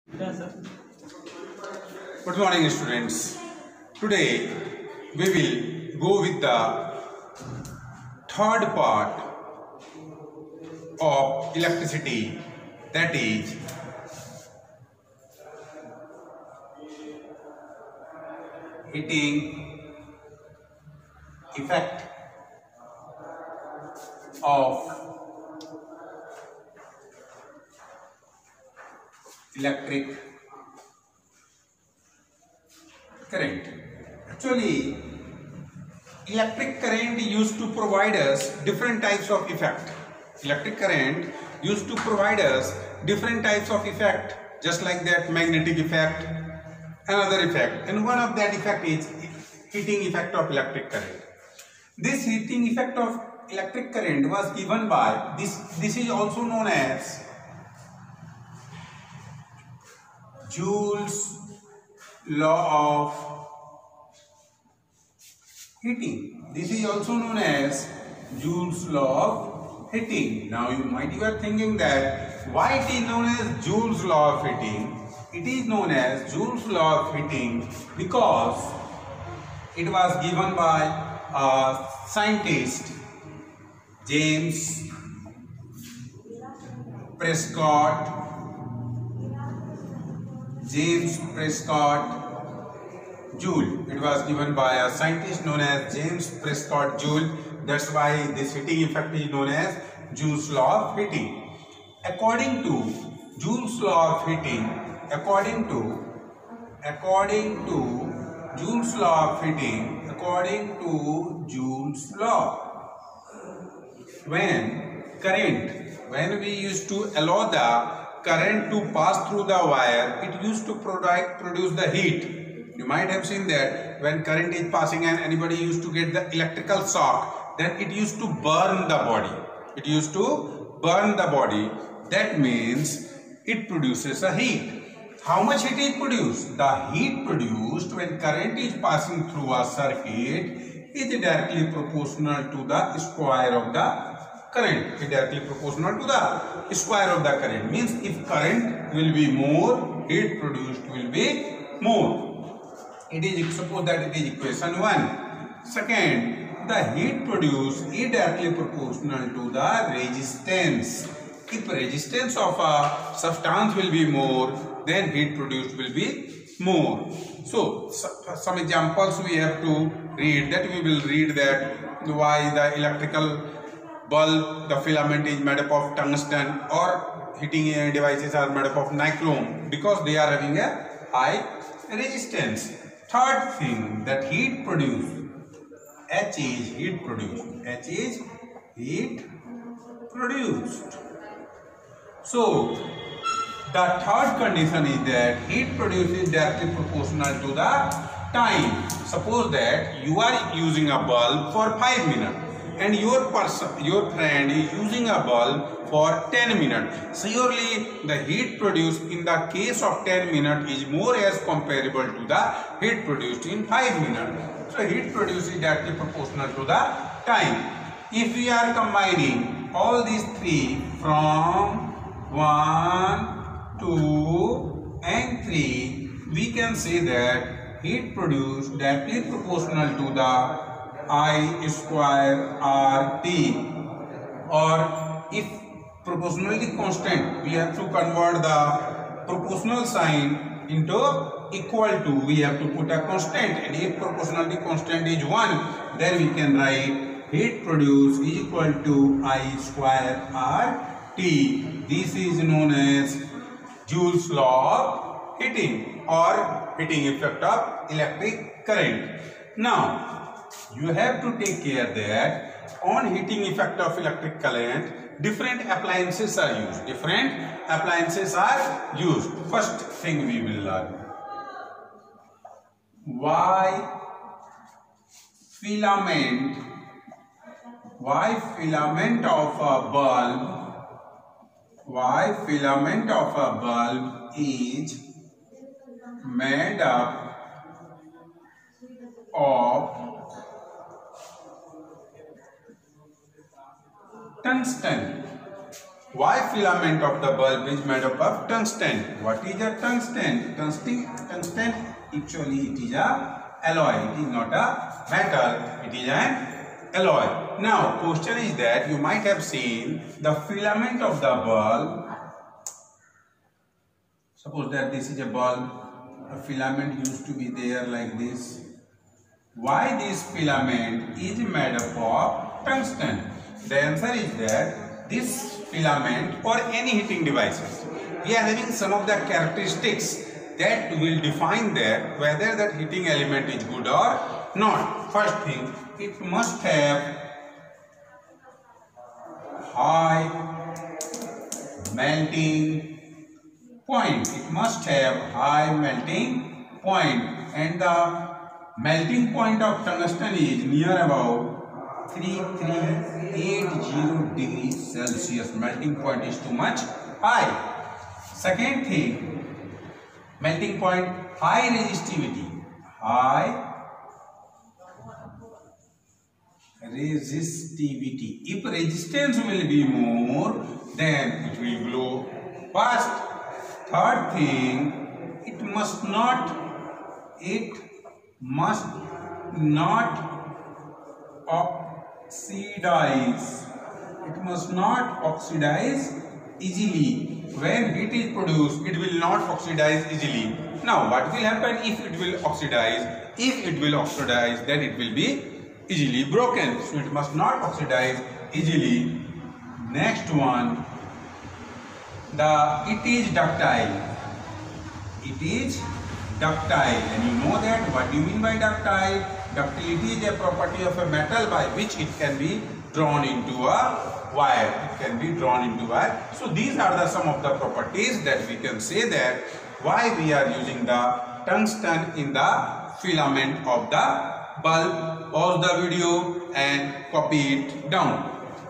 Yes, sir. Good morning, students. Today we will go with the third part of electricity, that is heating effect of electric current. Actually, electric current used to provide us different types of effect. Electric current used to provide us different types of effect, just like that magnetic effect, another effect, and one of that effect is heating effect of electric current. This heating effect of electric current was given by this is also known as Joule's law of heating. This is also known as Joule's law of heating. Now you might be thinking that why it is known as Joule's law of heating. It is known as Joule's law of heating because it was given by a scientist, James Prescott Joule. It was given by a scientist known as James Prescott Joule. That's why this heating effect is known as Joule's law of heating. According to Joule's law of heating, according to Joule's law of heating, according to Joule's law, when we used to allow the current to pass through the wire, it used to produce the heat. You might have seen that when current is passing and anybody used to get the electrical shock, then it used to burn the body. It used to burn the body. That means it produces a heat. How much heat is produced? The heat produced when current is passing through a circuit is directly proportional to the square of the current. Is directly proportional to the square of the current. Means if current will be more, heat produced will be more. It is, suppose that it is equation 1. Second, the heat produced is directly proportional to the resistance. If resistance of a substance will be more, then heat produced will be more. So, some examples we have to read. That we will read that why the electrical bulb, the filament is made up of tungsten, or heating devices are made up of nichrome, because they are having a high resistance. Third thing, that heat produced, H is heat produced. H is heat produced. So, the third condition is that heat produced is directly proportional to the time. Suppose that you are using a bulb for 5 minutes and your friend is using a bulb for 10 minutes. Surely the heat produced in the case of 10 minutes is more as comparable to the heat produced in 5 minutes. So heat produced is directly proportional to the time. If we are combining all these three from 1, 2 and 3, we can say that heat produced directly proportional to the I square RT, or if proportionality constant, we have to convert the proportional sign into equal to, we have to put a constant, and if proportionality constant is 1, then we can write heat produced is equal to I square RT. This is known as Joule's law of heating or heating effect of electric current. Now, you have to take care that on heating effect of electric current, different appliances are used. Different appliances are used. First thing we will learn. Why filament of a bulb is made up of tungsten. why filament of the bulb is made up of tungsten? What is a tungsten? Tungsten actually it is a alloy. It is not a metal. It is an alloy. Now question is that you might have seen the filament of the bulb. Suppose that this is a bulb. A filament used to be there like this. Why this filament is made up of tungsten? The answer is that this filament or any heating devices, we are having some of the characteristics that will define that whether that heating element is good or not. First thing, it must have high melting point. It must have high melting point, and the melting point of tungsten is near about 3380 degrees Celsius. Melting point is too much high. Second thing, melting point, high resistivity. High resistivity. If resistance will be more, then it will glow fast. Third thing, it must not oxidize. It must not oxidize easily. When heat is produced, it will not oxidize easily. Now, what will happen if it will oxidize? If it will oxidize, then it will be easily broken. So, it must not oxidize easily. Next one, it is ductile. It is ductile, and you know that. What do you mean by ductile? Ductility is a property of a metal by which it can be drawn into a wire. It can be drawn into wire. So these are some of the properties that we can say that why we are using the tungsten in the filament of the bulb. Pause the video and copy it down.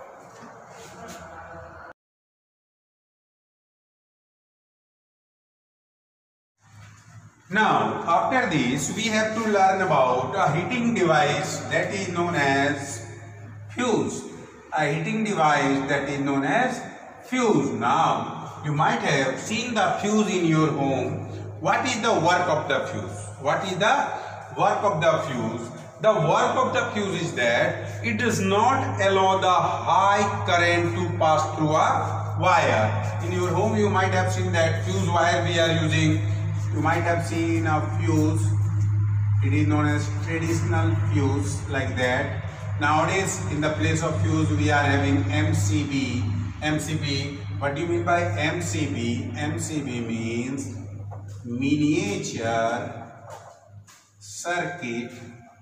Now, after this, we have to learn about a heating device that is known as fuse. A heating device that is known as fuse. Now, you might have seen the fuse in your home. What is the work of the fuse? What is the work of the fuse? The work of the fuse is that it does not allow the high current to pass through a wire. In your home, you might have seen that fuse wire we are using. You might have seen a fuse. It is known as traditional fuse like that. Nowadays, in the place of fuse, we are having MCB. MCB. What do you mean by MCB? MCB means miniature circuit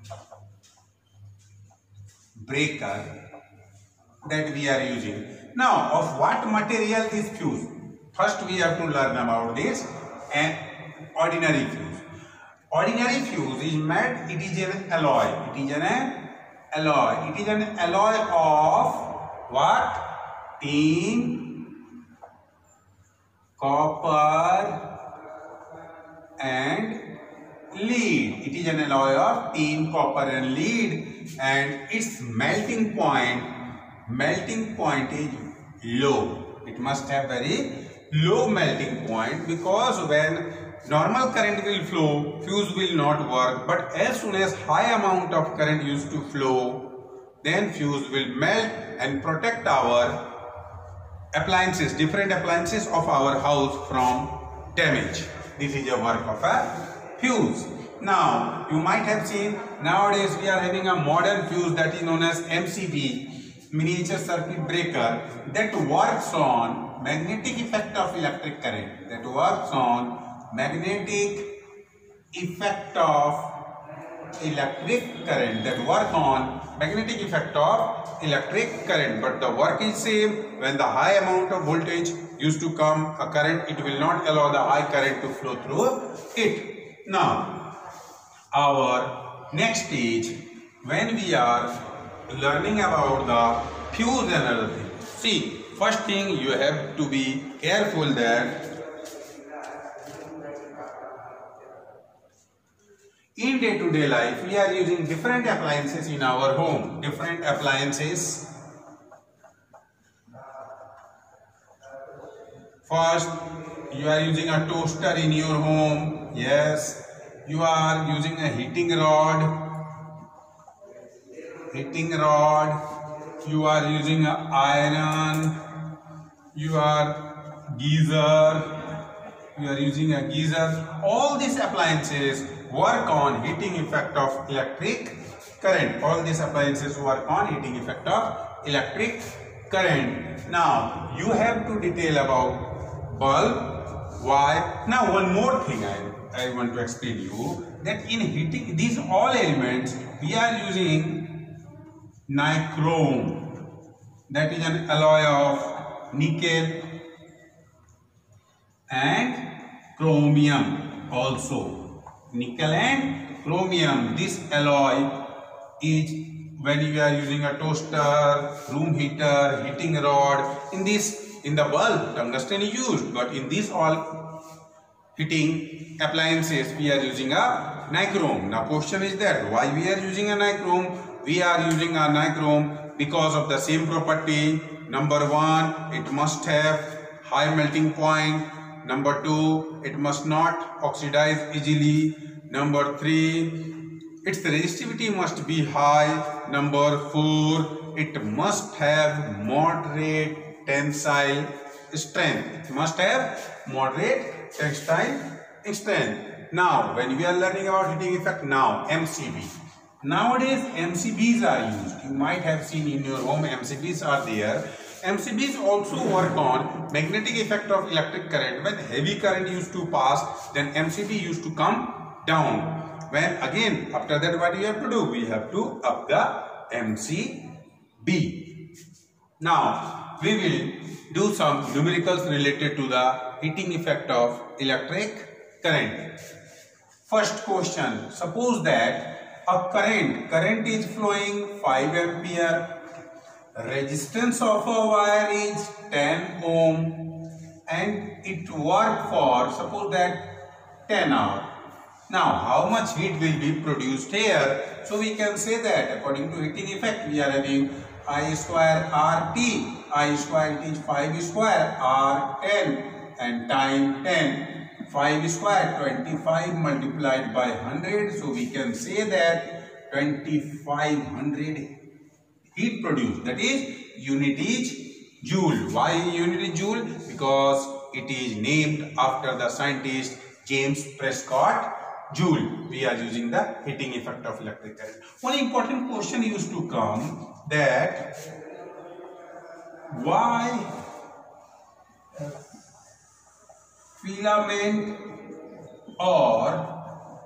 breaker that we are using. Now, of what material is fuse? First, we have to learn about this. And ordinary fuse. Ordinary fuse is made, it is an alloy. It is an alloy. It is an alloy of what? Tin, copper and lead. It is an alloy of tin, copper and lead, and its melting point is low. It must have very low melting point, because when normal current will flow, fuse will not work. But as soon as high amount of current used to flow, then fuse will melt and protect our appliances, different appliances of our house from damage. This is a work of a fuse. Now, you might have seen nowadays we are having a modern fuse that is known as MCB, miniature circuit breaker, that works on magnetic effect of electric current. That works on magnetic effect of electric current. That work on magnetic effect of electric current. But the work is same. When the high amount of voltage used to come, a current, it will not allow the high current to flow through it. Now, our next stage, when we are learning about the fuse and other thing. See, first thing you have to be careful that in day-to-day life, we are using different appliances in our home. Different appliances First, you are using a toaster in your home. Yes. You are using a heating rod. You are using an iron. You are using a geyser. All these appliances work on heating effect of electric current. All these appliances work on heating effect of electric current. Now you have to detail about bulb. Why? Now one more thing I want to explain you, that in heating these all elements we are using nichrome, that is an alloy of nickel and chromium. Also nickel and chromium, this alloy is when you are using a toaster, room heater, heating rod. In the bulb tungsten is used, but in these all heating appliances we are using a nichrome. Now question is that why we are using a nichrome? We are using a nichrome because of the same property. Number one, it must have high melting point. Number two, it must not oxidize easily. Number three, its resistivity must be high. Number four, it must have moderate tensile strength. It must have moderate tensile strength. Now, when we are learning about heating effect, now MCB. Nowadays, MCBs are used. You might have seen in your home MCBs are there. MCBs also work on magnetic effect of electric current. When heavy current used to pass, then MCB used to come down. When again, after that, what you have to do? We have to up the MCB. Now, we will do some numericals related to the heating effect of electric current. First question, suppose that a current is flowing 5 ampere, resistance of a wire is 10 ohm and it work for, suppose that 10 hours. Now, how much heat will be produced here? So, we can say that according to heating effect, we are having I square RT. I square is 5 square R10 and time 10. 5 square 25 multiplied by 100. So, we can say that 2500 heat produced. That is, unit is joule. Why unit is joule? Because it is named after the scientist James Prescott Joule. We are using the heating effect of electric current. One important question used to come, that why filament or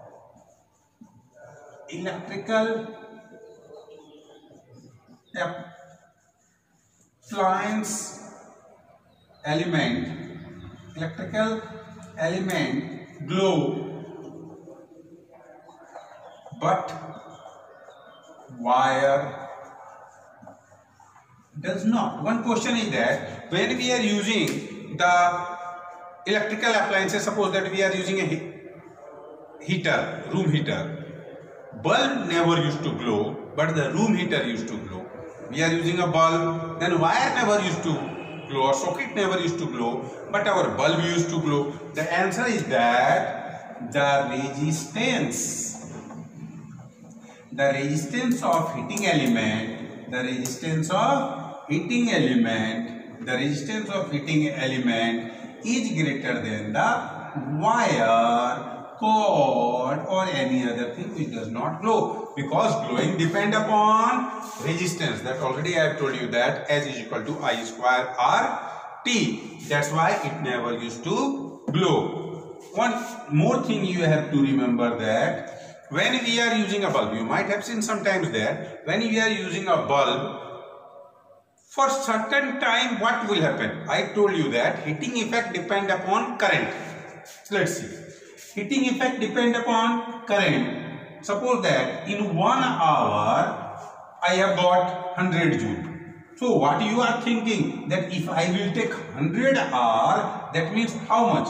electrical appliance electrical element glow but wire does not. One question is that when we are using the electrical appliances, suppose that we are using a heater, room heater, bulb never used to glow, but the room heater used to glow. We are using a bulb, then wire never used to glow, or socket never used to glow, but our bulb used to glow. The answer is that the resistance of heating element, the resistance of heating element is greater than the wire, cord or any other thing which does not glow, because glowing depend upon resistance. That already I have told you that S is equal to I square RT. That's why it never used to glow. One more thing you have to remember, that when we are using a bulb, you might have seen sometimes that when we are using a bulb, for certain time what will happen? I told you that heating effect depend upon current. Let's see. Heating effect depend upon current. Suppose that in 1 hour I have got 100 joule. So what you are thinking, that if I will take 100 hour, that means how much?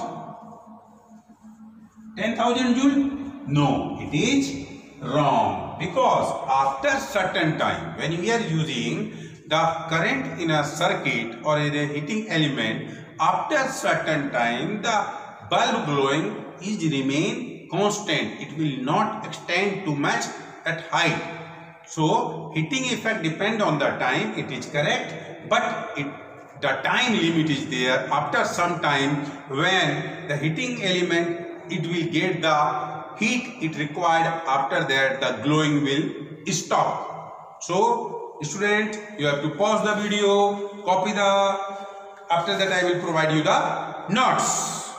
10,000 joule? No, it is wrong, because after certain time, when we are using the current in a circuit or in a heating element, after certain time the bulb glowing is remain constant. It will not extend too much at height. So heating effect depend on the time, it is correct, but the time limit is there. After some time, when the heating element it will get the heat it required, after that the glowing will stop. So student, you have to pause the video, copy the, after that I will provide you the notes.